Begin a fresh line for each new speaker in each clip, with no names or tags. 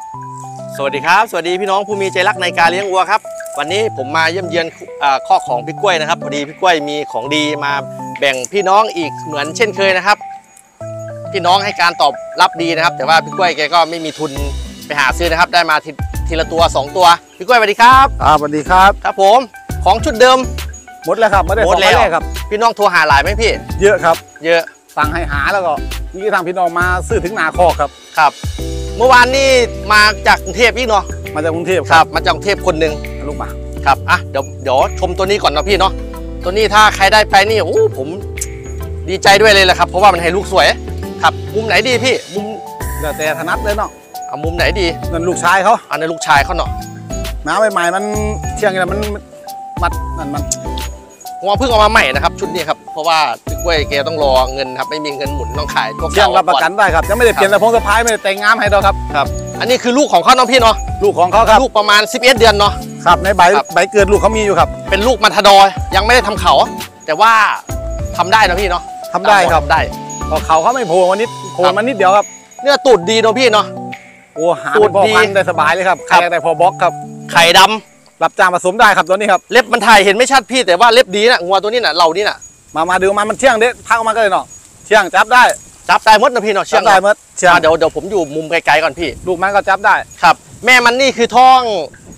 สวัสดีครับสวัสดีพี่น้องผู้มีใจรักในการเลี้ยงวัวครับวันนี้ผมมาเยี่ยมเยือนข้อของพี่กล้วยนะครับพอดีพี่กล้วยมีของดีมาแบ่งพี่น้องอีกเหมือนเช่นเคยนะครับพี่น้องให้การตอบรับดีนะครับแต่ว่าพี่กล้วยแกก็ไม่มีทุนไปหาซื้อนะครับได้มาทีละตัว2ตัวพี่กล้วยสวัสดีครับ
สวัสดีครับ
ครับผมของชุดเดิม
หมดแล้วครับไม่ได้ส่งแล้วครับ
พี่น้องโทรหาหลายไหมพี่
เยอะครับ
เยอะ
สั่งให้หาแล้วก็นี่ทางพี่น้องมาซื้อถึงนาคอกครับ
ครับเมื่อวานนี้มาจากกรุงเทพพี่เนาะ
มาจากกรุงเทพ
ครับมาจากกรุงเทพคนหนึ่ง
ลูกมา
ครับอ่ะเดี๋ยวชมตัวนี้ก่อนนะพี่เนาะตัวนี้ถ้าใครได้ไปนี่โอ้ผมดีใจด้วยเลยแหละครับเพราะว่ามันให้ลูกสวยครับมุมไหนดีพี่มุม
แต่ถนัดเลยเนาะ
เอามุมไหนดี
นั่นลูกชายเขา
อันนั้นลูกชายเขาเนาะ
น้าใหม่ๆมันเที่ยงกันมันมัดมัน
งัวเพิ่งเอามาใหม่นะครับชุดนี้ครับเพราะว่าพี่กล้วยแกต้องรอเงินครับไม่มีเงินหมุนต้องขาย
เที่ยงรับประกันได้ครับยังไม่ได้เปลี่ยนสะโพกสะพายไม่ได้แต่งงามให้เราครับ
ครับอันนี้คือลูกของเขาเนาะพี่เนาะ
ลูกของเขาครับ
ลูกประมาณ11 เดือนเนาะ
ครับในใบเกิดลูกเขามีอยู่ครับ
เป็นลูกมัทดอยังไม่ได้ทำเขาแต่ว่าทำได้นะพี่เนาะ
ทำได้ครับ
ได้
เขาไม่โผล่มานิดโผล่มานิดเดียวครับ
เนื้อตูดดีเนาะพี่เนาะ
โอ้หาตูดดีได้สบายเลยครับใครได้พอบล็อกครับ
ไข่ดำ
รับจ้างผสมได้ครับตัวนี้ครับ
เล็บมันถ่ายเห็นไม่ชัดพี่แต่ว่าเล็บดีนะงัวตัวนี้น่ะเรานี่น่ะ
มาดูมันเที่ยงเด็ดพักออกมาก็เลยเนาะเที่ยงจับได้
หมดนะพี่เนาะ
จับได้หมด
เดี๋ยวผมอยู่มุมไกลๆก่อนพี่
ลูกมันก็จับได้
ครับแม่มันนี่คือท้อง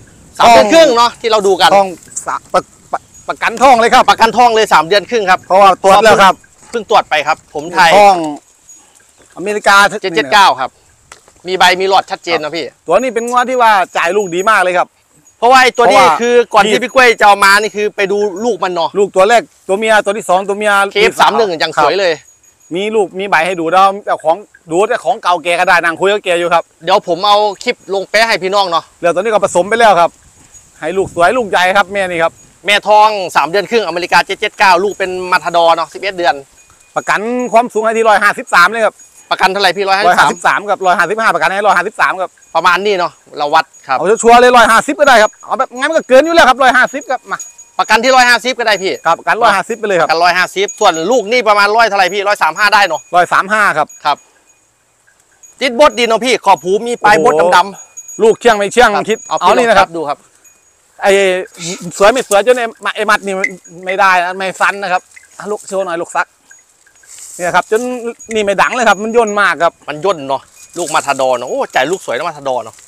3 เดือนครึ่งเนาะที่เราดูกัน
ท้องประกันท้องเลยครับ
ประกันท้องเลย3 เดือนครึ่งครับ
เพราะว่าตรวจแล้วครับ
เพิ่งตรวจไปครับผมไทย
ท้องอเมริกา
779ครับมีใบมีหลอดชัดเจนนะพี่
ตัวนี้เป็นงัวที่ว่าจ่ายลูกดีมากเลยครับ
เพราะว่าไอ้ตัวนี้คือก่อนที่พี่กล้วยจะเอามานี่คือไปดูลูกมันเนาะ
ลูกตัวแรกตัวเมียตัวที่2ตัวเมีย
KF31อย่างสวยเลย
มีลูกมีใบให้ดูแล้วแต่ของดูแต่ของเก่าแก่ก็ได้นั่งคุยกับแกอยู่ครับ
เดี๋ยวผมเอาคลิปลงแปะให้พี่น้องเนาะ
เดี๋ยวตัวนี้ก็ผสมไปแล้วครับให้ลูกสวยลูกใหญ่ครับแม่นี่ครับ
แม่ท้อง3 เดือนครึ่งอเมริกา779ลูกเป็นมัทดอเนาะ11 เดือน
ประกันความสูงให้ที่153เลยครับ
ประกันเท่าไหร่พี่
153กับ155ประกันให้153ครับ
ประมาณนี้เนาะเราวัดครับ
เอาชัวร์เลย150ก็ได้ครับเอาแบบงั้นมันก็เกินอยู่แล้วครับ150ครับมา
ประกันที่150ก็ได้พี่
ครับประกัน150ไปเลยครับ
ประกัน150ส่วนลูกนี่ประมาณ100เท่าไหร่พี่135ได้เนาะ
135ครับ
ติดบดดีเนาะพี่ขอบหูมีปลายบดดำ
ๆลูกเชี่ยงไม่เชี่ยงคิดเอานี่นะครับ
ดูครับ
ไอ้สวยไม่สวยจนไอ้มัดนี่ไม่ได้ไม่ฟันนะครับลูกโชว์หน่อยลูกซักเนี่ยครับจนนี่ไม่ดังเลยครับมันย่นมากครับ
มันย่นเนาะลูกมัทดอเนาะโอ้ใจลูกสวยนะมัทดอเนาะ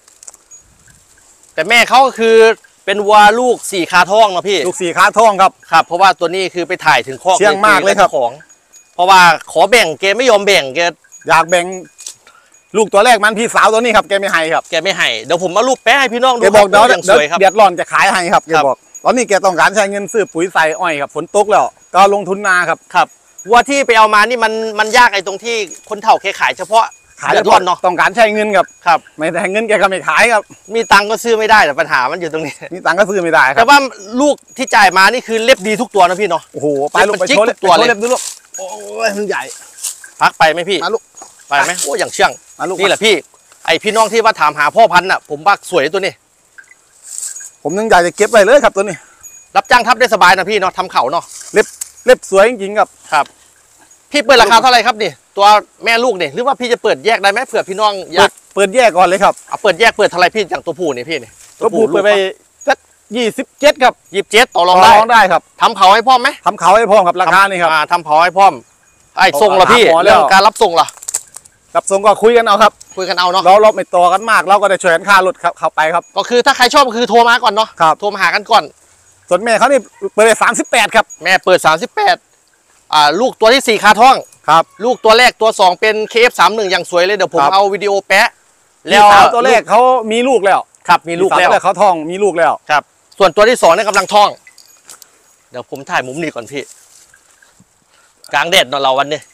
แต่แม่เขาก็คือเป็นวัวลูก4 ขาท้องเนาะพี่
ลูก4 ขาท้องครับ
ครับเพราะว่าตัวนี้คือไปถ่ายถึงข้อ
เชี่ยงมากเลยครับ
ของเพราะว่าขอแบ่งแกไม่ยอมแบ่งแก
อยากแบ่งลูกตัวแรกมันพี่สาวตัวนี้ครับแกไม่ให้ครับ
แกไม่ให้เดี๋ยวผมมาลูกแปะให้พี่น้องดู
แกบอกเดี๋ยวเดือดร้อนจะขายให้ครับแกบอกตอนนี้แกต้องการใช้เงินซื้อปุ๋ยใส่อ้อยครับฝนตกแล้วก็ลงทุนนาครับ
วัวที่ไปเอามานี่มันยากไอ้ตรงที่คนเฒ่าแค่ขายเฉพาะ
ขายเดือดร้อนเนาะต้องการใช้เงินครับไม่แต่เงินแกก็ไม่ขายครับ
มีตังก็ซื้อไม่ได้แต่ปัญหามันอยู่ตรงนี้
มีตังก็ซื้อไม่ได้ครับ
แต่ว่าลูกที่จ่ายมานี่คือเล็บดีทุกตัวนะพี่เนาะ
โอ้โหไปลูกไปโชว์เล็บตัวเล็บดูลูกโอ้ยมันใหญ่
พักไปไหมพี่
มาลูก
ไปไหมโอ้อย่างเชื่องนี่แหละพี่ไอพี่น้องที่ว่าถามหาพ่อพันธุ์น่ะผมว่าสวยตัวนี้
ผมยังอยากจะเก็บไว้เลยครับตัวนี้
รับจ้างทับได้สบายนะพี่เนาะทำเข่าเนาะ
เล็บสวยจริงๆครับ
พี่เปิดราคาเท่าไหร่ครับนี่ตัวแม่ลูกนี่หรือว่าพี่จะเปิดแยกได้ไหมเผื่อพี่น้องอยาก
เปิดแยกก่อนเลยครับ
เอาเปิดแยกเปิดเท่าไหร่พี่อย่างตัวผู้นี่พี่นี่
ตัวผู้เปิดไปสัก27ครับ
27ต่อรอง
ได้ครับ
ทำเผาให้พร้อมไหม
ทำเขาให้พร้อมครับราคานี่ครับ
ทำเผาให้พร้อมไอ้ส่งเหรอพี่เรื่องการรับส่งเหรอ
รับส่งก็คุยกันเอาครับ
คุยกันเอาเนาะ
เราไม่ต่อกันมากเราก็ได้ช่วยกันค่ารถเข้าไปครับ
ก็คือถ้าใครชอบก็คือโทรมาก่อนเนาะโทรมาหากันก่อน
ส่วนแม่เขานี่เปิด38ครับ
แม่เปิด38ลูกตัวที่4 ขาท้อง
ครับ
ลูกตัวแรกตัว2เป็น KF31อย่างสวยเลยเดี๋ยวผมเอาวิดีโอแปะ
แล้วตัวแรกเขามีลูกแล้ว
ครับมีลูกแล้ว
เขาท้องมีลูกแล้ว
ครับส่วนตัวที่2เนี่ยกำลังท้องเดี๋ยวผมถ่ายมุมนี้ก่อนพี่กลางแดดเนาะเราวันนี้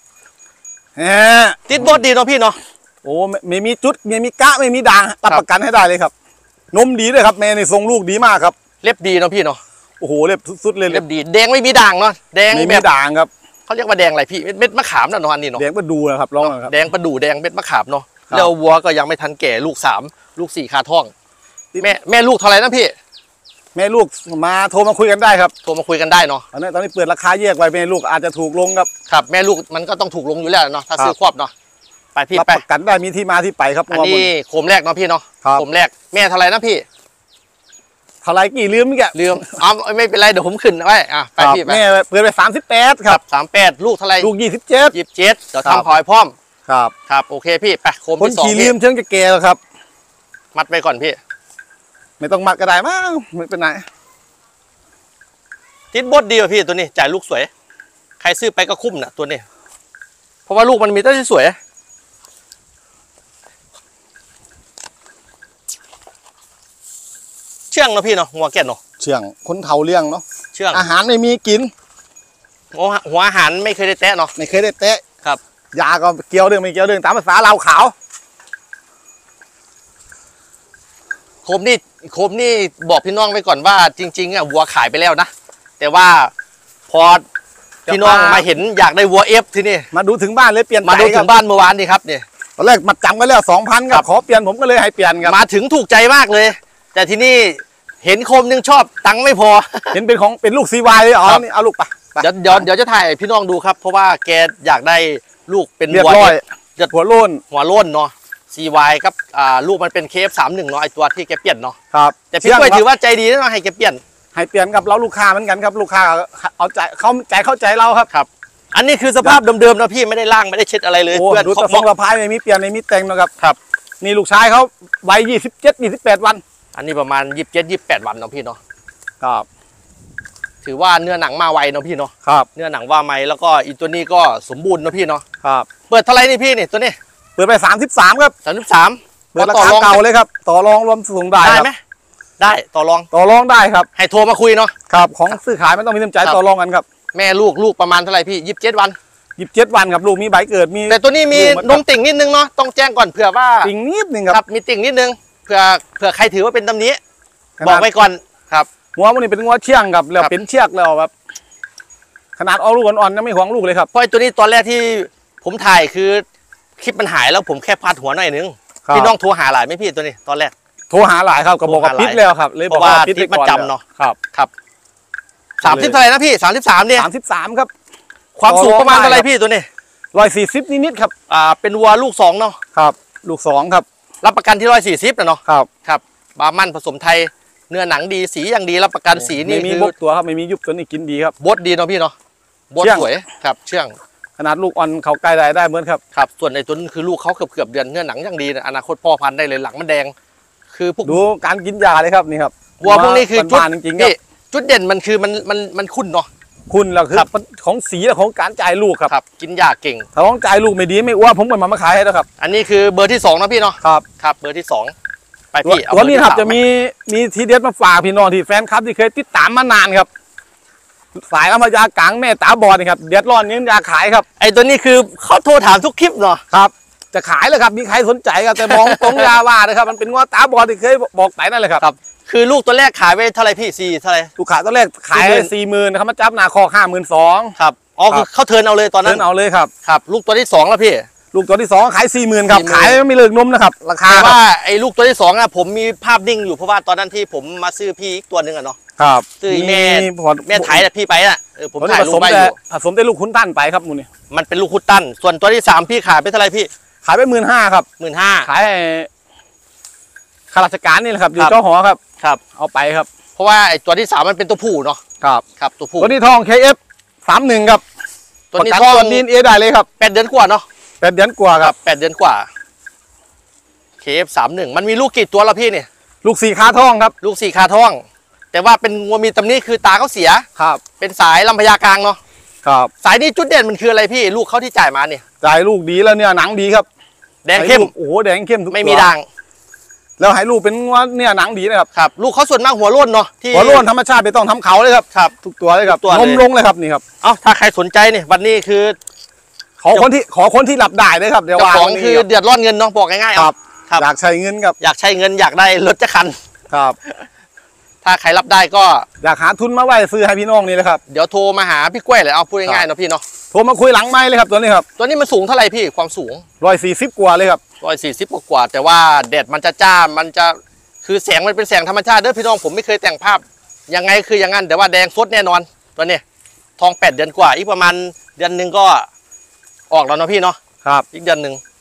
ติดบดดีเนาะพี่เนาะ
โอ้ไม่มีจุดไม่มีกะไม่มีด่างรับประกันให้ได้เลยครับนมดีเลยครับแม่ในทรงลูกดีมากครับ
เล็บดีเนาะพี่เนาะ
โอ้โหเล็บสุดเลย
เล็บดีแดงไม่มีด่างเนาะแดง
ไม่มีด่างครับ
เขาเรียกว่าแดงอะไรพี่เม็ดมะขามเนาะอันนี้เนาะ
แดงประดูนะครับลองครับ
แดงประดูแดงเม็ดมะขามเนาะแล้ววัวก็ยังไม่ทันแก่ลูก3ลูก4 ขาท้องแม่ลูกเท่าไหร่นะพี่
แม่ลูกมาโทรมาคุยกันได้ครับ
โทรมาคุยกันได้เนาะ
ตอนนี้เปิดราคาแยกไว้แม่ลูกอาจจะถูกลงครับ
แม่ลูกมันก็ต้องถูกลงอยู่แล้วเนาะถ้าซื้อครอบเนาะไปพี่
รับ
ไป
ประกันได้มีที่มาที่ไปครับ
อันนี้โคมแรกเนาะพี่เนาะ
ครับ
โคมแรกแม่เท่าไหร่นะพี่
เท่าไรกี่ลืมเมื่อกี้
ลืมไม่เป็นไรเดี๋ยวผมขึ้นไว้ไป
ครับ
พี่ไป
แม่เปิดไป38ครับ
38ลูกเท่าไหร่
ลูก27
27เดี๋ยว
ครับ
ทำพลอยพร้อม
ครับ
ครับโอเคพี่ไปโคม
คน
ที่สอง
ขี่ลื
พี่
มเชิงจะแก่แล้วครับ
มัดไปก่อนพี่
ไม่ต้องมัดก็ได้มั้งไม่เป็นไร
ติดบดดีว่ะพี่ตัวนี้จ่ายลูกสวย ใครซื้อไปก็คุ้มนะตัวนี้ เพราะว่าลูกมันมีต้นที่สวยเชื่องเนาะพี่เนาะหัวแก่นเนาะ
เชื่องคนเฒ่าเลี้ยงเนาะ
เชื่อง
อาหารไม่มีกิน
หัวอาหารไม่เคยได้แตะเนาะ
ไม่เคยได้เตะ
ครับ
ยาก็เกี่ยวเรื่องไม่เกี่ยวเรื่องตามภาษาเราขาว
โคมนี่บอกพี่น้องไว้ก่อนว่าจริงๆอ่ะวัวขายไปแล้วนะแต่ว่าพอพี่น้องมาเห็นอยากได้วัวเอฟที่นี่
มาดูถึงบ้านเลยเปลี่ยน
มาดู
ใจค
ถึ
รับ
งบ้านเมื่อวานนี่ครับเนี่ย
ตอนแรกมัดจำกันแล้ว2,000ครับขอเปลี่ยนผมก็เลยให้เปลี่ยนครับ
มาถึงถูกใจมากเลย แต่ที่นี่เห็นโคมนึงชอบตังค์ไม่พอ
เห็นเป็นของเป็นลูกCYเลยอ๋อ
ครับ
นี่เอาลูกไปไป
เดี๋ยวจะถ่ายให้พี่น้องดูครับ เพราะว่าแกอยากได้ลูกเป็น
เรียบ
วัว
ร้อย
หัว
หัวโล้น
โล้นเนาะ CY ครับลูกมันเป็น KF31 เนาะไอตัวที่แกเปลี่ยนเนาะ
ครับ
แต่พี่กล้วยถือว่าใจดีนะเนาะให้แกเปลี่ยน
ให้เปลี่ยนกับเราลูกค้าเหมือนกันครับลูกค้าเอาใจเข้าใจเราครับ
ครับ อันนี้คือสภาพเดิมๆนะพี่ไม่ได้ล่างไม่ได้เช็ดอะไรเลย
โอ้
เพื่อน
ดู
คร
ตะ
บ
ฟงตะพายไม่มีเปลี่ยนไม่มีแต่งนะครับ
ครับ
นี่ลูกชายเขาวัย27-28 วัน
อันนี้ประมาณ27-28 วันเนาะพี่เนาะ
ครับ
ถือว่าเนื้อหนังมาไวเนาะพี่เนาะ
ครับ
เนื้อหนังว่าไวแล้วก็อีตัวนี้ก็สมบูรณ์เนาะพี่เนาะ
ครับ
เปิดเท่าไหร่นี่พี่นี่ตัวนี้
เปิดไป33ครับ
33
เปิดรา
ต่อ
คาร
อง
เก่าเลยครับต่อรองรวมส่งได้
ได้
ครับ
ไหมได้ต่อรอง
ต่อรองได้ครับ
ให้โทรมาคุยเนาะ
ครับของซื้อขายไม่ต้องมีน้ำใจ
ครับ
ต่อรองกันครับ
แม่ลูกประมาณเท่าไหร่พี่27 วัน
27 วันครับลูกมีใบเกิดมี
แต่ตัวนี้มี
ลูกมัน
นมติ่งนิดนึงเนาะต้องแจ้งก่อนเผื่อว่า
ติ่งนิดนึง
ค
ค
รั
รั
บบ มีติ่งนิดนึงเผื่อใครถือว่าเป็นตำหนี้
ขนาด
บอกไว้ก่อนครับ
หัวมันนี่เป็นหัวเชี่ยงครับแล้ว
ครับ
เป็นเชือกแล้วแบบขนาดเอาลูกอ่อนๆยังไม่หวงลูกเลยครับ
เพราะไอ้ตัวนี้ตอนแรกที่ผมถ่ายคือคลิปมันหายแล้วผมแค่พาดหัวหน่อยนึงพี่น้องโทรหาหลายไหมพี่ตัวนี้ตอนแรก
โทรหาหลายครับก็บอกว่า
โทรหาหลาย
ปิดแล้วครับเลยบอกว่า
เพราะว่า
ปิดไป
ติด
ก่อน
ประจำเนอะ
ครับ
ครับ30เท่าไหร่นะพี่33เนี่ย
33ครับ
ความสูงประมาณ
ต่อรอง
เท่าไหร่
ได้
พี่ตัวนี้
140นิดๆครับ
เป็นวัวลูก2เนาะ
ครับลูก2ครับ
รับประกันที่140นะเนาะ
ครับ
ครับบาร์มันผสมไทยเนื้อหนังดีสีอย่างดีรับประกันสีนี่
ไม่มี
คือบ
กตัวครับไม่มียุบตัวนี้กินดีครับ
บดดีเนาะพี่เนาะบด
เชื่อง
สวยครับเชื่อง
ขนาดลูกอ่อนเขาใกล้ได้เหมือนครับ
ครับส่วนในตัวนั้นคือลูกเขาเกือบเดือนเนื้อหนังอย่างดีนะอนาคตพ่อพันธุ์ได้เลยหลังมันแดง คือพวก
ดูการกินยาเลยครับนี่ครับ
วัวพวกนี้คือจุด
บ้านๆจริงๆครับ
พี่จุดเด่นมันคือมันคุ้นเนาะ
คุณเราคือ
ครับ
ของสีและของการจ่ายลูกครับ
ครับกินยาเก่ง
ถ้าของจ่ายลูกไม่ดีไม่อ้วนผมก็มาขายให้แล้วครับ
อันนี้คือเบอร์ที่2นะพี่เนาะ
ครับ
ครับเบอร์ที่2ไป
ตัว
พี่เอา
ตัวนี้ครับ
เอที่
จะมีทีเด็ดมาฝากพี่น้องที่แฟนคลับที่เคยติดตามมานานครับ สายอมายากลางแม่ตาบอดนี่ครับเดือดร้อนนี้อยากขายครับ
ไอ้ตัวนี้คือเขาโทรถามทุกคลิปเนาะ
ครับ จะขายเลยครับมีใครสนใจครับแต่มองตรงยาว่านะครับมันเป็นง้อตาบอดที่เคยบอกไปนั่นเลยครับ
ครับ คือลูกตัวแรกขายไปเท่าไหร่พี่4เท่าไหร่
ลูกค้าตอนแรกขาย 40,000นะครับมาจับหนาคอ52,000
ครับอ๋อคือเขาเทิร์นเอาเลยตอน
เดิ
นั้น
นเอาเลยครับ
ครับลูกตัวที่2แล้วพี่
ลูกตัวที่2ขาย40,000ครับ
40,000
ขายไม่เลิกนมนะครับราคา
แต่
ครับ
ว่าไอ้ลูกตัวที่2อะผมมีภาพนิ่งอยู่เพราะว่าตอนนั้นที่ผมมาซื้อพี่อีกตัวหนึ่งอะเนาะ
ครับ
ซื้อแม่ไถแต่พี่ไปอะผม
ผม
ถ่าย
ผ
รู
ส
ป
ม
ไว้อ
แต่
ยู่
ผสมแต่ลูกคุณตั้นไปครับมูนี่
มันเป็นลูกคุดตันส่วนตัวที่3พี่ขายไปเท่าไหร่พี่
ขายไป15,000ครับ
15,000
ขายให้ข้าราชการนี่แหละครับอยู่
ครับ
เจ้าหอครับ
ครับ
เอาไปครับ
เพราะว่าไอ้ตัวที่3มันเป็นตัวผู้เนาะ
ครับ
ครับตัวผู้
ตัวนี้ทอง KF 31ครับ
ตัวนี้
ประ
ท้
กั
อง
ตัวนี้เอได้เลยครับ
8 เดือนกว่าเนาะ
8 เดือนกว่าครับ
8 เดือนกว่า KF31มันมีลูกกี่ตัวแล้วพี่เนี่ย
ลูก4ขาทองครับ
ลูก4คาท้อง แต่ว่าเป็นงัวมีตำหนี้คือตาเขาเสีย
ครับ
เป็นสายลำพญากลางเนาะ
ครับ
สายนี้จุดเด่นมันคืออะไรพี่ลูกเขาที่จ่ายมาเนี่ย
จ่ายลูกดีแล้วเนี่ยหนังดีครับ
แดงเข้ม
ให้ลูกโอ้โหแดงเข้มทุกตัว
ไม่มีด่าง
แล้วให้ลูกเป็นงวเนี่ยหนังดีนะครับ
ครับลูกเขาส่วนมากหัวโล้นเนาะที่
หัวโล้นธรรมชาติไม่ต้องทำเขาเลยครับ
ครับ
ทุกตัวเลยครับ
ทุกตัวเลย
นมลงเลยครับนี่ครับ
เอ้าถ้าใครสนใจเนี่ยวันนี้คือ
ขอคนที่รับได้เลยครับเดี๋ยว
เจ้า
ว่า
ของ
วันนี้
คือ
รับ
เดือดร้อนเงินเนาะบอกง่ายๆ
ครั
เอา
บ
ครับ
อยากใช้เงินครับ
อยากใช้เงินอยากได้รถจะคัน
ครับ
ถ้าใครรับได้ก็
อยากหาทุนมาไว้ซื้อให้พี่น้องนี่เลยครับ
เดี๋ยวโทรมาหาพี่กล้วยเลยเอาพูดง่ายๆเนาะพี่เนาะ
โทรมาคุยหลังไม้เลยครับตัวนี้ครับ
ตัวนี้มันสูงเท่าไหร่พี่ความสูง
140กว่าเลยครับ
140กว่าแต่ว่าแดดมันจะจ้ามันจะคือแสงมันเป็นแสงธรรมชาติเด้อพี่น้องผมไม่เคยแต่งภาพยังไงคืออย่างนั้นแต่ว่าแดงสดแน่นอนตัวนี้ทอง8 เดือนกว่าอีกประมาณเดือนหนึ่งก็ออกแล้วเนาะพี่เนาะ
ครับ
อีกเดือนหนึ่ง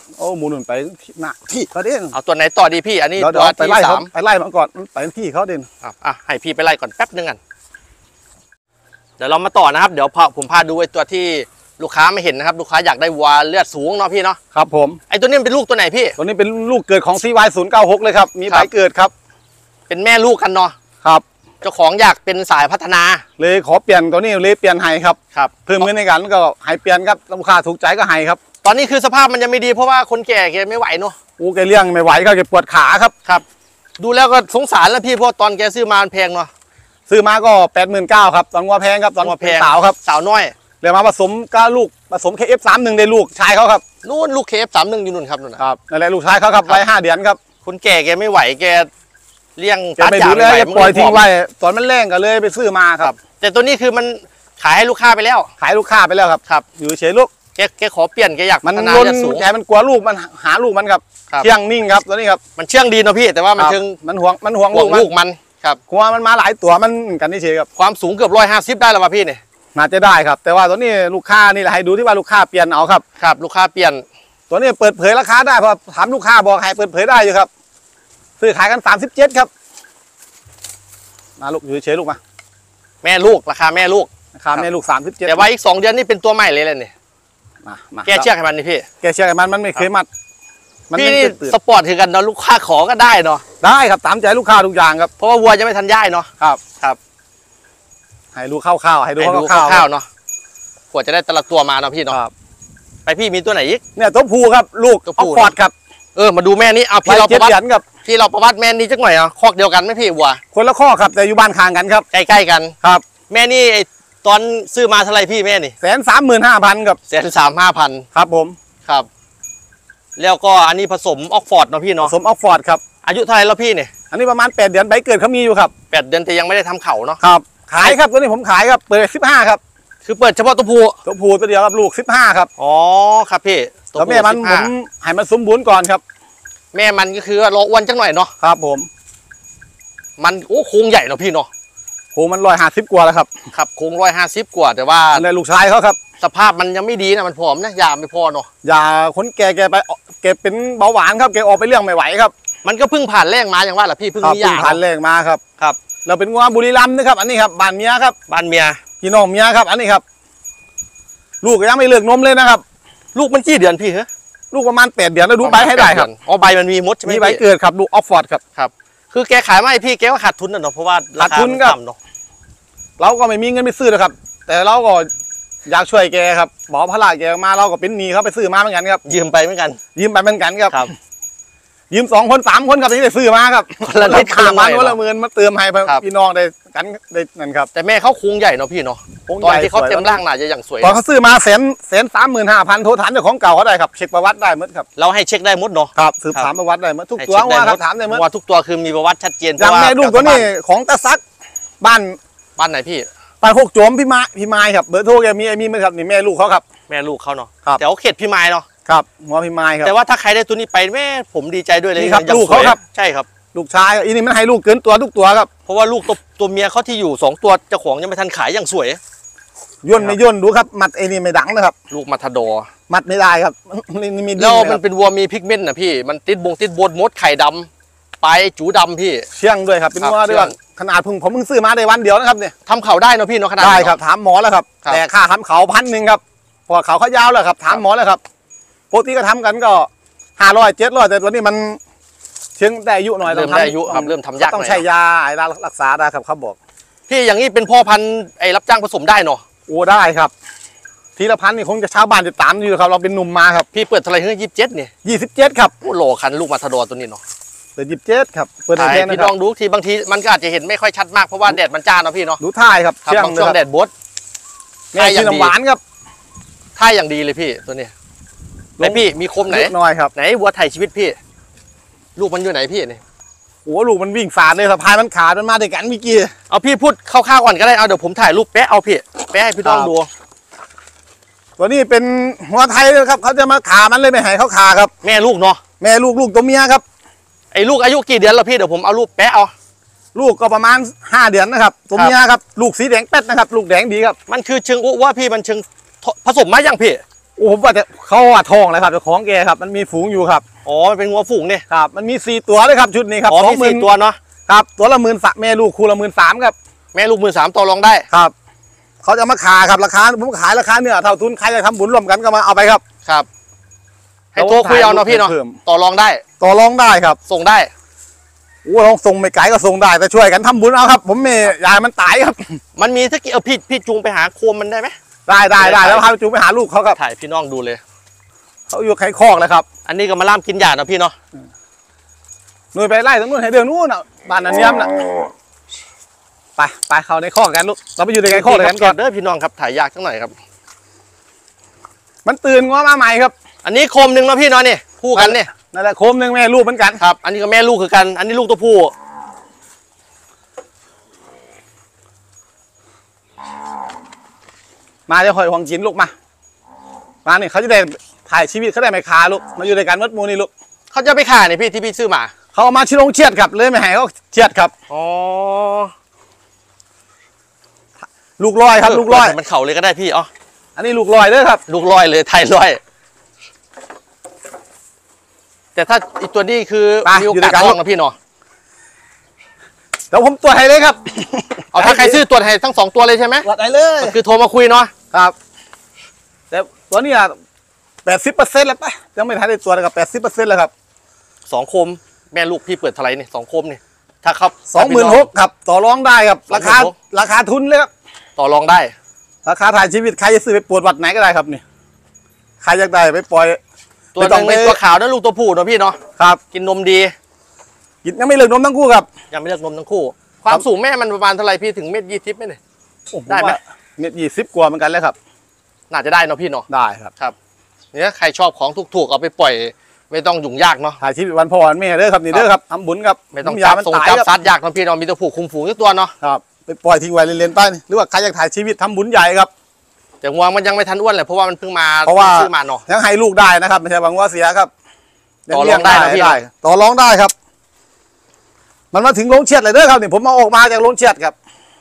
โอ้หมูนุ่นไปหน้าที่เขาเด่น
เอาตัวไหนต่อดีพี่อันนี้
เดี๋ยว
ตัว
ไป
ที่
ไล่
สาม
ไปไล่มันก่อนไปที่เขาเด่น
ให้พี่ไปไล่ก่อนแป๊บนึงกันเดี๋ยวเรามาต่อนะครับเดี๋ยวผมพาดูไอ้ตัวที่ลูกค้าไม่เห็นนะครับลูกค้าอยากได้วัวเลือดสูงเนาะพี่เนาะ
ครับผม
ไอ้ตัวนี้มันเป็นลูกตัวไหนพี่
ตัวนี้เป็นลูกเกิดของ CY096 เลยครับมีใบเกิดครับ
เป็นแม่ลูกกันเนาะ
ครับ
เจ้าของอยากเป็นสายพัฒนา
เลยขอเปลี่ยนตัวนี้เลยเปลี่ยนให้ครับ
ครับ
เพิ่มเงินในการก็ให้เปลี่ยนครับลูกค้าถูกใจก็ให้ครับ
ตอนนี้คือสภาพมันยังไม่ดีเพราะว่าคนแก่แกไม่ไหวเนาะ
อูแกเลี้ยงไม่ไหวครับแกปวดขาครับ
ครับ ดูแล้วก็สงสารแล้วพี่เพราะตอนแกซื้อมามันแพงเนาะ
ซื้อมาก็ 89,000ครับตอนงัวแพงครับตอน
งัวแพ
เป็น
ง
สาวครับ
สาวน้อย
เลยมาผสมกับลูกผสม KF31 ได้ลูกชายเขาครับ
นู่นลูกเคฟ31อยู่นู่นครับนู่นนะครับ
นั่นแหละลูกชายเขาครับไว้5 เดือนครับ
คนแก่แกไม่ไหวแกเลี้ยง
แกไม่ดูแล
ไหว
แก
มัน
ปล่อย
ก็
ทิ้ง
ผอม
ไว้ตอนมันแรงก็เลยไปซื้อมาครับ
แต่ตัวนี้คือมันขายให้ลูกค้าไปแล้ว
ขายลูกค้าไปแล้วครับ
ครับ
อยู่เฉยลูก
แกขอเปลี่ยนแกอยาก
มั
พั
น
ฒนา
ล้น
เลือดสูง
แกมันกลัวลูกมันหาลูกมันครับ
ครับ
เที่ยงนิ่งครับตัวนี้ครับ
มันเชื่องดีเนาะพี่แต่ว่ามัน
ครับ
เชิง
มันห่วง
ห่วง
ลูกมัน
ลูกมันครับ
กลัวมันมาหลายตัวมันกันเฉยๆครับ
ความสูงเกือบ150ได้แล้วป่ะพี่เนี่ย
น่าจะได้ครับ แต่ว่าตัวนี้ลูกค้านี่แหละให้ดูที่ว่าลูกค้าเปลี่ยนเอาครับ
ครับลูกค้าเปลี่ยน
ตัวนี้เปิดเผยราคาได้เพราะถามลูกค้าบอกให้เปิดเผยได้อยู่ครับซื้อขายกัน37ครับมาลูกอยู่เฉยๆลูกมา
แม่ลูกราคาแม่ลูก
ราคาแม่ลูก37
แต่ว่าอีก2 เดือนนี่เป็นตัวใหม่เลยเนี่ย
มา
แกเชือกให้มันนี่พี่
แกเชือกให้มันไม่เคยมัดมัน
พี่
ไม่
นี่
ตื่น
สปอร์ตคือกันเนาะลูกค้าขอก็ได้เนาะ
ได้ครับตามใจลูกค้าทุกอย่างครับ
เพราะว่าวัวจะไม่ทันย่ายเนาะ
ครับ
ครับ
ให้ดูคร่าวๆให้ดู
ให้ดู
คร่าว
คร่าวๆเนาะกว่าจะได้แต่ละตัวมาเนาะพี่
ๆ
เนาะ
ครับ
ไปพี่มีตัวไหนอีก
เนี่ยตัวผู้ครับลูก
ตัว
อ
ผู้
อกฟอร์ดครับ
มาดูแม่นี้เอา
ไว้
พี่เราป
7
ระวัติ
เดือนครับ
พี่เราประวัติแม่นี้จักหน่อยอ่ะคอกเดียวกันไหมพี่วัว
คนละข้อครับแต่อยู่บ้านข้างกันครับ
ใกล้ๆกัน
ครับ
แม่นี่ไอ้ตอนซื้อมาเท่าไหรพี่แม่นี่
135,000ครับ
135,000
ครับผม
ครับ แล้วก็อันนี้ผสมออกฟอร์ดเนาะพี่
ผ
เนาะ
สมออกฟอร์ดครับ
อายุเท่าไหรแล้วพี่เนี่ย
อันนี้ประมาณ8 เดือนใบเกิดเขามีอยู่ครับ
8 เดือนแต่ยังไม่ได้ทำเข่าเนาะ
ครับขายครับตัวนี้ผมขายครับเปิด15ครับ
คือเปิดเฉพาะตัวผู้
ตัวผู้ตัวเดียวครับลูก15ครับ
อ๋อครับพี่
ตัวแม่มัน
ผู้
ผม
15
ให้มันสมบูรณ์ก่อนครับ
แม่มันก็คือรออ้วนจังหน่อยเนาะ
ครับผม
มันโอ้โครงใหญ่เนาะพี่เนาะ
โหมัน150กว่าแล้วครับ
ครับโครง150 กว่าแต่ว่า
อันนี้ลูกชายเขาครับ
สภาพมันยังไม่ดีนะมันผอมนะยาไม่พอเนาะ
อย่าคนแก่ไปแกเป็นเบาหวานครับแกออกไปเรื่องไม่ไหวครับ
มันก็เพิ่งผ่านแรงมาอย่างว่าแหละพี่เพิ่ง
ครับ
มี
เพิ่
ยาง
ผ่านแรงมาครับ
ครับ
เราเป็นงัวบุรีรัมย์นะครับ อันนี้ครับบ้านเมียครับ
บ้านเมีย
พี่น้องเมียครับ อันนี้ครับ ลูกก็ยังไม่เลิกนมเลยนะครับ
ลูกมันกี่เดือนพี่เหรอ
ลูกประมาณ8 เดือนแล้วดูใบให้ได้ครับ
อ๋อใบมันมีมดใช่ไหม
มีใบ
พี่
เกิดครับลูกออฟฟอร์ดครับ
ครับ คือแกขายไม่พี่แกก็ขาดทุนน่ะเนาะเพราะว่ารา
ขาด
คา
ทุน
มัน
ครับ
ต่ำเนาะ
เราก็ไม่มีเงินไปซื้อนะครับ แต่เราก็อยากช่วยแกครับบอกพระราแกมาเราก็เป็นหนี้เขาไปซื้อมาเหมือนกันครับ
ยืมไปเหมือนกัน
ยืมไปเหมือนกันครับ
ครับ
ยืม2 คน 3 คนครับที่ได้ซื้อมาครับ
คนละนิด
ขา
คนละหน่
มั
อน ย
วันละหมื่นมาเติมให้
ครับ
พี่น้องได้กันได้นั่นครับ
แต่แม่เขาโครงใหญ่เนาะพี่เนาะ
โครง
ตอน
ใหญ่
ที่เขา
สวย
เต็มร่างน่าจะอย่างสวย
ตอนเขาซื้อมา135,000โทรถามเจ้าของเก่าเขาได้ครับเช็คประวัติได้หมดครับ
เราให้เช็คได้หมดเนาะ
ครับสืบถามประวัติได้หมดทุก
ให้
ตัว
เช็คได้
ว่า
ห
ค
ม
รั
ด
บถามได้หมด
ว่าทุกตัวคือมีประวัติชัดเจน
อย่างแม่ลูกตัวนี้ของตาซักบ้าน
บ้านไหนพี่
บ้านโคกโจมพี่ไม้ครับเบอร์โทรแกมีไหมครับนี่แม่ลูกเขาครับ
แม่ลูกเขาเนาะ
ครับ
แต่เขาเขตพี่ไม้เนาะ
ครับหัวพี่ไม้ครับ
แต่ว่าถ้าใครได้ตัวนี้ไปแม่ผมดีใจด้วยเลย
นี่ครับ
อย่าง
ลูกเขา
สวย
ครับ
ใช่ครับ
ลูกชายอีนี่มันให้ลูกเกินตัวทุกตัวครับ
เพราะว่าลูกตัวเมียเขาที่อยู่2 ตัวเจ้าของยังไม่ทันขายอย่างสวย
ย่นไม่ย่นดูครับมัดไอ้นี่ไม่ดังนะครับ
ลูกมาทาดอร์
มัดไม่ได้ครับนี่มีดิ้
แล้ว
น
มั
นะ
นเป็นวัวมีพิกเมนต์นะพี่มันติดบนมดไข่ดำไปจูดำพี่
เชื่องด้วยครับเป็น
ครับ
ว่าด้วย
เชื่อง
ขนาดผมเพิ่งซื้อมาได้วันเดียวนะครับเนี่ย
ทำเข่าได้เนาะพี่เนาะขนาด
ได้
นี้
ครับ
เนาะ
ถามหมอแล้วครับ
ครับ
แต่ค่าทำเขา1,000ครับพอเขายาวแล้วครับถามหมอแล้วครับปกติก็ทำกันก็500 700แต่ตัวนี้มันเชื่องได้อายุหน่อย
เริ่มได้อายุครับเริ่มทำยากหน่อย
ต้องใช้ยาไอ้รักษาได้ครับเขาบอก
พี่อย่างนี้เป็นพ่อพันธุ์ไอ้รับจ้างผสมได้เนาะ
โอ้ได้ครับทีละพันนี่คงจะชาวบ้านจะตามอยู่ครับเราเป็นหนุ่มมาครับ
พี่เปิดเท่าไหร่เฮ้ย27เนี่ย
27ครับ
โอ้โหคันลูกมาทาดอร์ตัวนี้เนาะ
เปิด27ครับเปิด
ถ่าย
แพงนะ
พี่
ค
น้
รั
อบ งดูทีบางทีมันก็อาจจะเห็นไม่ค่อยชัดมากเพราะว่าแดดมันจ้าเนาะพี่เนาะ
ดูท่ายครับ
ครับ
เชื่อง
บาง
เลย
ช่วง
ค
แด
รับ
ดบด
แม่กินน้ำหวานครับ
ท่าอย่างดีเลยพี่ตัวนี้ไหนพี่มีคมไหน
เล็กน้อยครับ
ไหนวัวไทยชีวิตพี่ ลูกมันอยู่ไหนพี่นี่
โอ้ลูกมันวิ่งสาดเลยสะพายมันขาดมันมาด้วยกันเมื่อกี้
เอาพี่พูดคร่าวๆก่อนก็ได้เอาเดี๋ยวผมถ่ายรูปแปะเอาพี่แปะให้พี่น้อง
ครับ
ดู
ตัวนี้เป็นหัวไทยเลยครับเขาจะมาขามันเลยไม่ให้เขาขาครับ
แม่ลูกเนาะ
แม่ลูกตัวเมียครับ
ไอ้ลูกอายุกี่เดือนแล้วพี่เดี๋ยวผมเอารูปแปะเอา
ลูกก็ประมาณ5 เดือนนะครับตัวเมียครับลูกสีแดงเป็ดนะครับลูกแดงดีครับ
มันคือเชิงอุว่าพี่มันเชิงผสมมาอย่างพี่
โอ้ผมว่าจะเขาว่าทองเลยครับเจ้าของแกครับมันมีฝูงอยู่ครับ
อ๋อมันเป็นงัวฝูงเนี่ย
ครับมันมี4ตัวเลยครับชุดนี้ครับ
อ๋อมี4 ตัวเนาะ
ครับตัวละ13,000แม่ลูกคู่ละ13,000ครับ
แม่ลูก13,000ต่อรองได้
ครับเขาจะมาขายครับราคาผมขายราคาเนื้อเท่าทุนใครจะทำบุญร่วมกันก็มาเอาไปครับ
ครับให้โทรคุยเอาเนาะพี่เนาะ
เพิ่ม
ต่อรองได้
ต่อรองได้ครับ
ส่งได้
โอ้ลองส่งไม่ไกลก็ส่งได้แต่ช่วยกันทำบุญเอาครับ ผมไม่อยายมันตายครับ
มันมีถ้าพี่จูงไปหาโคมมันได้ไหม
ได้แล้วพาไปจูงไปหาลูกเขาครับ
ถ่ายพี่น้องดูเลย
เขาอยู่ไข่คอกเลยครับ
อันนี้ก็มาล่ามกินหญ้าเนาะพี่เนาะ
หน่วยไปไล่ตรงนู้นให้เดืองนู้นน่ะบ้านนันเนียมน่ะไปเข้าในคอกกันลูกเราไปอยู่ในไข่คอกเลยกันก่อน
เด้อพี่น้องครับถ่ายยากจังหน่อยครับ
มันตื่นง้อมาใหม่ครับ
อันนี้โคมหนึ่งเนาะพี่เนาะนี่คู่กันเนี่ย
นั่นแหละโคมหนึ่งแม่ลูกเหมือนกัน
ครับ อันนี้ก็แม่ลูกคือกัน อันนี้ลูกตัวผู้
มาจะคอยหวงจินลูกมานี่เขาจะได้ถ่ายชีวิตเขาได้ไม่คาลูกมาอยู่ในการมัดมูนี่ลูก
เขาจะไปขายเนี่ยพี่ที่พี่ซื้อมา
เขาเอามาชิลงเชียดครับเลยไม่ให้เขาเชียดครับ
อ๋อ
ลูกลอยครับลูกลอย
มันเข่าเลยก็ได้พี่อ๋อ
อันนี้ลูกลอยเด้อครับ
ลูกลอยเลยไทยลอย แต่ถ้าอีกตัวนี้คือมีโอกาสท้องนะพี่เนาะ
เดี๋ยวผมตรวจให้เลยครับ
เอาถ้าใครซื้อตัวไทยทั้ง2 ตัวเลยใช่ไหม
ตรวจให้เลย
คือโทรมาคุยเนาะ
ครับ แต่ตัวนี้80%แล้วปะยังไม่ทันได้ตรวจเลยครับ80%แล้วครับ
2 โคมแม่ลูกพี่เปิดเท่าไหร่นี่2 โคมนี่ถ้าครับ
26,000ครับต่อรองได้ครับราคาทุนเลยครับ
ต่อรองได้
ราคาถ่ายชีวิตใครจะซื้อไปปวดวัดไหนก็ได้ครับนี่ใครอยากได้ไปปล่อย
ตัวหนึงเป็นตัวขาวนั่นลูกตัวผู้เนาะพี่เนาะ
ครับ
กินนมดี
กินยังไม่เลิกนมทั้งคู่ครับ
ยังไม่เลือกนมทั้งคู่ ความสูงแม่มันประมาณเท่าไหร่พี่ถึง1.20 เมตรไหมเนี่ย ได้ไหม
1.20 กว่าเหมือนกันเลยครับ
น่าจะได้เนาะพี่เนาะ
ได้ครับ
ครับเนี่ยใครชอบของถูกๆเอาไปปล่อย ไม่ต้องยุ่งยากเนาะ
ถ่ายชีวิตวันพ่อวันแม่เด้อครับนี่เด้อครับทำบุญครับ
ไม่ต้อง
น้ำยา
จับ
มัน
ส่ง
ตาย
จับ
ครับ
ซัดยากเนาะพี่เนาะมีตัวผู้คุมฝูงทุกตัวเนาะ
ครับไปปล่อยทิ้งไว้เล่นๆไปหรือว่าใครอยากถ่ายชีวิตทำบุญใหญ่ครับ
แต่งวงมันยังไม่ทันอ้วนเลยเพราะว่ามันเพิ่งมา
เพราะว่า
ซื้อมาเนาะ
ยังให้ลูกได้นะครับไม่ใช่บางว่าเสียครับ
ต่อรองได้นะพี่
ได้ต่อรองได้ครับ มันมาถึงโรงเชือดเลยเด้อครับนี่ผมมาออกมาจากโรงเชือดครับ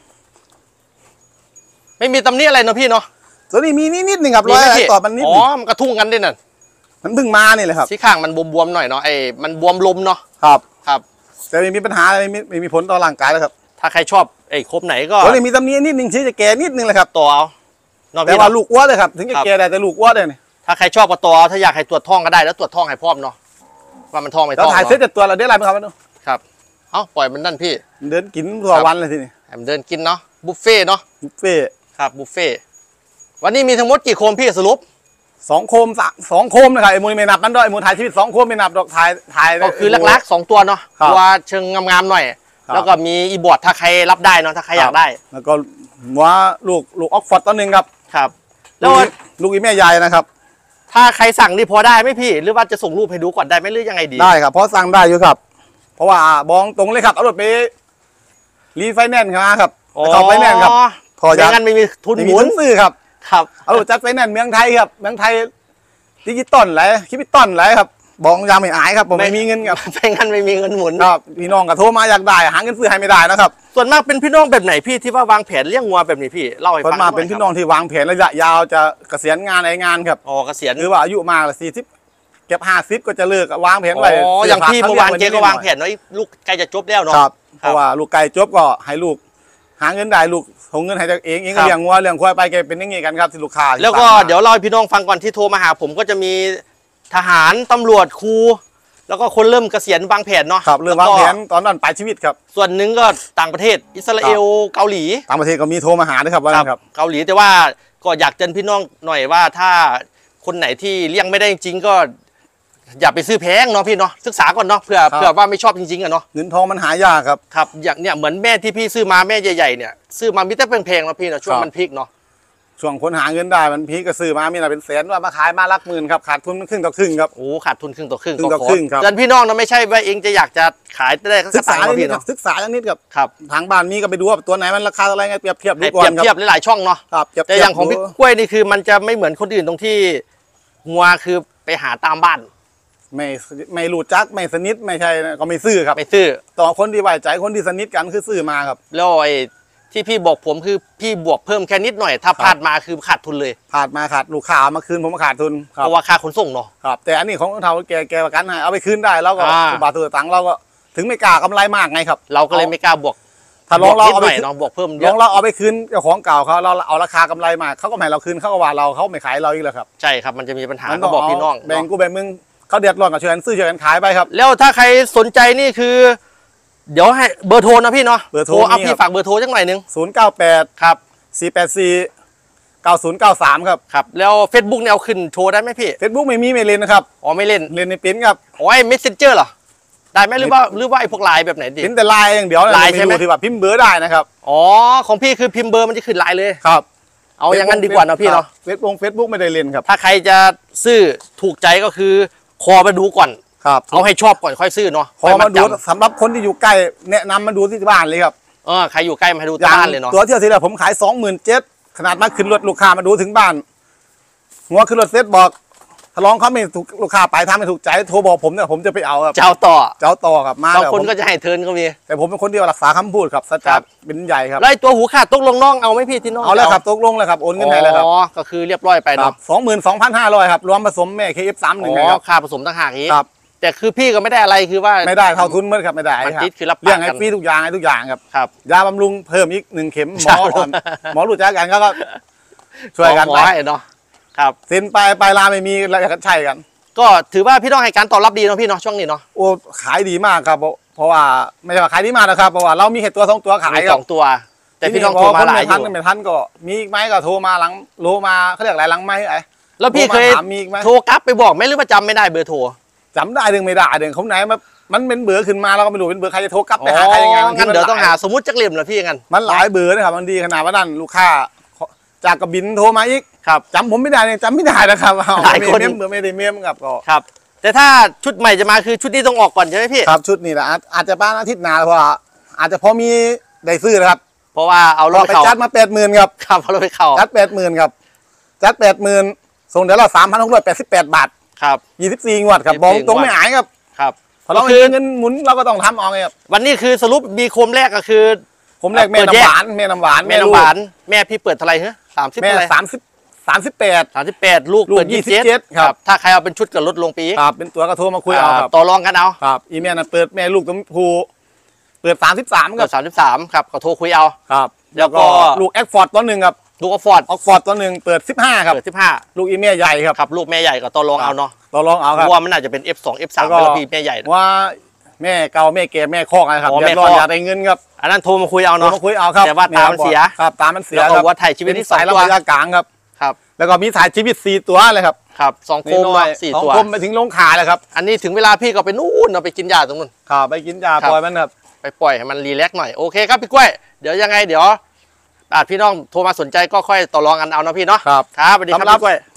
ไม่มีตำหนิอะไรเนาะพี่เนาะ
ตัวนี้มีนิดนึงครับ
มี
ร้อย
ไหม
อะไร
พี่
ต่อมันนิด
อ๋
นึ
อง มันกระทุ่งกันด้วยน่ะ
มันเพิ่งมานี่แหละครับ
ที่ข้างมันบวมๆหน่อยเนาะไอ้มันบวมลมเนาะ
ครับ
ครับ
แต่ไม่มีปัญหาอะไรไม่มีผลต่อร่างกายแล้วครับ
ถ้าใครชอบไอ้ครบไหนก็
ตัวนี้มีตำหนินิดนึงที่จะแก่นิดนึงเลยครับ
ต่อเอาเนาะ
แต่
พี่
ว่า
เนาะ
ลูกอ้วนเลยครับถึงจะแก่ได้แต่ลูกอ้วนเลยนี่
ถ้าใครชอบก็ต่อเอาถ้าอยากให้ตรวจท้องก็ได้แล้วตรวจท้องให้พร้อมเนาะว่ามันท้องไม่
เรา
ท้อง
ถ่ายเสร็จ
เนาะ
จากตัวเราได้อะไรไหมครับดู
ครับเอ้าปล่อยมันนั่นพี่
เดินกินทั่ววันเลยทีนี้
ให้มันเดินกินเนาะบุฟเฟ่ต์เนาะ
บุฟเฟ่ต์
ครับบุฟเฟ่ต์วันนี้มีทั้งหมดกี่โคมพี่สรุป
2 โคม2 โคมนะครับไอ้มูลไม่นับมันด้วยไอ้มูลถ่ายชีวิต2 โคมไม่นับดอกถ่าย
ก็คือลักๆ2 ตัวเนาะ
ครับ
ตัวเชิงงามๆหน่อย
ครับ
แล้วก็มีอีบอร์ดถ้าใครรับได้เนาะถ้าใครอยากได้
แล้วก็ว่าลูกออกฟอร์ดตัวหนึ่งครับ
ครับ
แล้
แล้ว ว
ลูกอีแม่ใหญ่นะครับ
ถ้าใครสั่งนี่พอได้ไหมพี่ หรือว่าจะส่งรูปให้ดูก่อนได้ไหมหรือยังไงดี
ได้ครับเพราะสั่งได้อยู่ครับ เพราะว่าบองตรงเลยครับเอารถไปรีไฟแนนซ์ครับ
อ๋อ
เข้าไฟแนนซ์ครับ พอ
ไม่
จะ
งั้นไม่มีทุน
ไม่
ห
มี
มุ
ทุ
น
นซื้อครับ
ครับ
เอารถจัดไฟแนนซ์เมืองไทยครับเมืองไทยดิจิตอลไรคิปิตอลไรครับบองยางไม่อายครับผมไม่มีเงินครับ
ไม่งั้นไม่มีเงินหมุน
ครับพี่น้องก็โทรมาอยากได้หาเงินซื้อให้ไม่ได้นะครับ
ส่วนมากเป็นพี่น้องแบบไหนพี่ที่ว่าวางแผนเลี้ยงงัวแบบนี้พี่เล่าให้
ส่ว
ฟั
น
ง
มาก
หย
เป็นพี่
ครับ
น้องที่วางแผนระยะยาวจะเกษียณงานงานครับ
อ๋อเกษียณ
หรือว่าอายุมากละ40 เก็บ50ก็จะเลิกวางแผนไว้
อ๋ออย่างพี่
ซื้
เมื่อวาน
ผั
เจ๊ก็วางแผนไว้ลูกใกล้จะจบแล้วเนาะ
ครับเพราะว่าลูกไก่จบก็ให้ลูกหาเงินได้ลูกส่งเงินให้ตัวเองก็เลี้ยงวัวเลี้ยงควายไปแกเป็นอย่างงี้กันครับที่ลูกค้าที่
แล้วก็
ฝามา
เดี๋ยวเล่าให้พี่น้องฟังก่อนที่โทรมาหาผมก็จะมีทหารตำรวจครูแล้วก็คนเริ่มเกษียณวางแผนเนาะ
ครับเรื่องวางแผนตอนนั้นปลายชีวิตครับ
ส่วนหนึ่งก็ต่างประเทศอิสราเอลเกาหลี
ต่างประเทศก็มีโทรมาหาด้วยครับว่าครับ
เกาหลีแต่ว่าก็อยากเตือนพี่น้องหน่อยว่าถ้าคนไหนที่เลี้ยงไม่ได้จริงๆก็ อย่าไปซื้อแพงเนาะพี่เนาะศึกษาก่อนเนาะเผื่อว่าไม่ชอบจริงๆอะเนาะ
เงินทองมันหายากครับ
ครับอย่างเนี่ยเหมือนแม่ที่พี่ซื้อมาแม่ใหญ่ๆเนี่ยซื้อมามีแต่แพงๆนะพี่เนาะช่วง
ครับ
มันพลิกเนาะ
ช่วงคนหาเงินได้มันพีคก็ซื้อมามีอะไรเป็นแสนว่ามาขายมาลักหมื่นครับขาดทุนมันครึ่งต่อครึ่งครับ
โอ้ขาดทุนครึ่งต่อครึ่ง
ครึ่งต่อ
ขอ
ครึ่งครับ
เตือนพี่น้องนะไม่ใช่ว่าเองจะอยากจะขายได้ก็
ศึกษา
ตังค์
อย่าง
เนาะ
นิ
พี่
ดครั
เนาะ
บศึกษาอย่างนิดครับ
ครับ
ทางบ้านมีก็ไปดูว่าตัวไหนมันราคาอะไรไงเปรียบเทียบดู
ให้
ก่
เป
อ
รีย
น
บ
ค
เทีย
รั
บบ หลายๆช่องเนาะ
ครับเปรีบ
แต่อย่างของพี่กล้วยนี่คือมันจะไม่เหมือนคนอื่นตรงที่งัวคือไปหาตามบ้าน
ไม่รู้จักไม่สนิทไม่ใช่ก็ไม่ซื้อครับ
ไม่ซื้อ
ต่อคนที่ไว้ใจคนที่สนิทกันคือซื้อมาครับ
แล้วไอ้ที่พี่บอกผมคือพี่บวกเพิ่มแค่นิดหน่อยถ้าพลาดมาคือขาดทุนเลย
ขาดมาขาดลูกค้าเอามาคืนผมมาขาดทุนค
เพ
รับ
ราะว่าค่าขนส่งเนาะ
ครับแต่อันนี้ของเราแกประกันให้เอาไปคืนได้แล้วก็
อ่า
บาทตัวตังค์เราก็ถึงไม่กล้ากำไรมากไงครับ
เราก็เลยไม่กล้าบวก
ถ้าลองเรา
นิด
เอา
ห
ไป
น่อยเนาะบวกเพิ่มเย
ลอ
อะ
งเราเอาไปคืนเจ้าของเก่าเขาเราเอาราคากำไรมาเขาก็ไม่ให้เราคืนเขาก็ว่าเราเขาไม่ขายเราอีกแล้วครับ
ใช่ครับมันจะมีปัญหา
มัน
ก็บอกพี่น้อง
แบ่ง
เนาะ
กูแบ่งมึงเขาเดือดร้อนกับช่วยกันซื้อช่วยกันขายไปครับ
แล้วถ้าใครสนใจนี่คือ เดี๋ยวให้เบอร์โทรนะพี่เนาะ
เบอร์โทร
เอา
นี่
พี่
ครับ
ฝากเบอร์โทรจังหน่อยนึง
098
ครับ
484 9093ครับ
ครับแล้ว Facebook เนี่ยเอาขึ้นโชว์ได้ไหมพี่
เฟซบุ๊กไม่มีไม่เล่นนะครับ
อ๋อไม่เล่น
เล่นในปิ้นครับ
อ๋อไอ้ Messenger เหรอได้ไหมหรือว่าไอ้พวกไลน์แบบไหนดี
ปิ้นแต่ไลน์อย่างเดียวนะ
ไลน์ใช่ไหม
รู้ที่ว่าพิมพ์เบอร์ได้นะครับ
อ๋อของพี่คือพิมพ์เบอร์มันจะขึ้นไลน์เลย
ครับ
เอาอย่างนั้นดีกว่าเนาะพี่เนาะ
เฟซบุ๊กไม่ได้เล่นครับ
ถ้าใครจะซื้อถูกใจก็คือคอมาดูก่อน
ครับ
เอาให้ชอบก่อนค่อยซื้อเนาะ
พอมาดู
ค่ยจ
สำหรับคนที่อยู่ใกล้แนะนำมาดูที่บ้านเลยครับ
ำใครอยู่ใกล้มาให้ดูที่บ้านเลยเนาะ
ตัวเที่ยวที่แล้วผมขาย 27,000ขนาดมาขึ้นรถลูกค้ามาดูถึงบ้านหัวขึ้นรถเสร็จบอกถ้าลองเขาไม่ถูกลูกค้าไปทำไม่ถูกใจโทรบอกผมเนี่ยผมจะไปเอาครับ
เจ้าต่อ
เจ้าต่อครับมา
บาง
แล้ว
คน
ผม
ก็จะให้เทิร์นก็มี
แต่ผมเป็นคนที่รักษาคำพูดครับสัจ
ครั
จะ
บ
เป็นใหญ่ครับ
แล้วไอ้ตัวหูขาดตกลงน้องเอาไหมพี่ที่น้อง
เอาแล้วครับตกลงแล้วครับโอนเงินให้แล้วครับ
อ๋อก็คือเรียบร้อยไป
ครั
เนาะ
บ22,500ครับรวมผสมแม่ KF31
อ๋
นะครับ
อค่าผสมต่างหากอีก
ครับ
แต่คือพี่ก็ไม่ได้อะไรคือว่า
ไม่ได้เท่าทุนเมื่อครับไม่ได้
มัน
ครับ
ติดคือรับปาก
เรื่องไอ้
กัน
ฟรีทุกอย่างไอ้ทุกอย่างครับ
ครับ
ยาบำรุงเพิ่มอีก1เข็มหม
ใช่
อหมอรู้จักกันก็ช่วยกัน
หม
ไป
อให้เนาะครับ
เซ็นไปลาไม่มีแล้วก็ใช่กัน
ก็ถือว่าพี่น้องให้การตอบรับดีเนาะพี่เนาะช่วงนี้เนาะ
โอ้ขายดีมากครับเพราะว่าไม่ใช่ว่าขายดีมากนะครับเพราะว่าเรามีแค่ตัว2ตัวขาย
มี
ค
ส
รั
อบ งตัว แต่พี่น้องโทรมาหลายอ
ทัน
ยู่
ไม่ทันก็มีอีกไหมก็โทรมาหลังโทรมาเขาเรียกอะไรหลังไหมไอ้
แล้วพี่เคย
โทรมาถามมีอีกไหม
โทรกลับไปบอกไหมหรือว่าจำไม่ได้เบอร์โทร
จำได้ดึงไม่ได้ดึงเขาไหนมันเป็นเบอร์ขึ้นมาเราก็ไม่รู้เป็นเบอร์ใครจะโทรกลับไปหาใครยังไงบางที
งั้นเดี๋ยวต้องหา
มัน
สมมุติจักเหลี่ยมเหรอพี่งั้น
มันหลายเบอร์นะครับบางทีขนาดว่านั่นลูกค้าจากกระบินโทรมาอีก
ครับ
จำผมไม่ได้เนี่ยจำไม่ได้นะครับ
หลายคน
เมมเบอร์ไม่ได้เมมครับก็
ครับ แต่ถ้าชุดใหม่จะมาคือชุดนี้ต้องออกก่อนใช่ไหมพี่
ครับชุดนี้แหละอาจจะบ้านอาทิตย์หน้าเพราะว่าอาจจะพอมีได้ซื้อนะครับ
เพราะว่าเอาร
เรา
ถ
ไป
ไปเข่า
จัดมา80,000ครับ
ครับเอารถไปเข่า
จัด80,000ครับจัด80,000ส่งเดี๋ยวเรา3,688 บาท
ครับ
24 งวดครับบอกตรงไม่หายครับ
ครับ
พอเรา
ก็
ไม่
คือ
มีเงินหมุนเราก็ต้องทำเอาไงครับ
วันนี้คือสรุปมีโคมแรกก็คือ
ผมแรกแม่
เปิดแยก
น้ำหวานแม่น้ำหวาน
แม่น้ำหวานแม่พี่เปิดเท่าไหร่ฮะ30
แม่
เท่าไหร่
38
38ลูก
ลูก
เปิด
27ครับ
ถ้าใครเอาเป็นชุดก็ลดลงไปอีก
ครับเป็นตัวกระโทรมาคุยเอาครับ
ต่อรองกันเอา
ครับอีแม่น่ะเปิดแม่ลูกตัวผู้เปิด33ค
เกิ
รับ
ด33ครับก็โทรคุยเอา
ครับ
แล้วก็
ลูกแอคฟอร์ดตัวหนึ่งครับ
ลูกออฟฟอร์ด
ออกฟอร์ดตัวหนึ่งเปิด15ครับ
เปิด
ลูกอีแม่ใหญ่ครับ
15ครับลูกแม่ใหญ่ก็ต่อรองเอาเนาะ
ต่อรองเอาครับ
ว่ามันน่าจะเป็น F2 F3
แล้วก็
แล้วพี่แม่ใหญ่
ว่าแม่เก่าแม่แก่แม่คอกนะครับ
อ๋อ
เดือดร้อน
แม่คอก
อยากได้เงินครับ
อันนั้นโทรมาคุยเอา
เรา
เนาะ
มาคุยเอาครับ
แต่ว่าตามันเสีย
ครับตามันเสีย
แล้ว
ค
ก็
รับ
วัดไทยชีวิตที่
เป็นสาย
2
ระ
ตัว
ยะกลางครับ
ครับ
แล้วก็มีสายชีวิต4ตัวเลยครับ
ครับ2โคม
น้อย
เนาะ
ๆ
สี่
สอง
ตัว
คมไปถึงลงขาเลยครับ
อันนี้ถึงเวลาพี่ก็ไปนู่นเอาไปกินยาตรงนู้น
ครับไปกินยา
ครับ
ปล่อยมันครับ
ไปปล่อยให้มันรีแลกซ์หน่อยโอเคครับพี่กล้วยเดี๋ยวยังไงเดี๋ยวพี่น้องโทรมาสนใจก็ค่อยต่อรองกันเอานะพี่เนาะ
ครับ
ครับสวัสดีครับ
สำหรับ
พี่กล้วย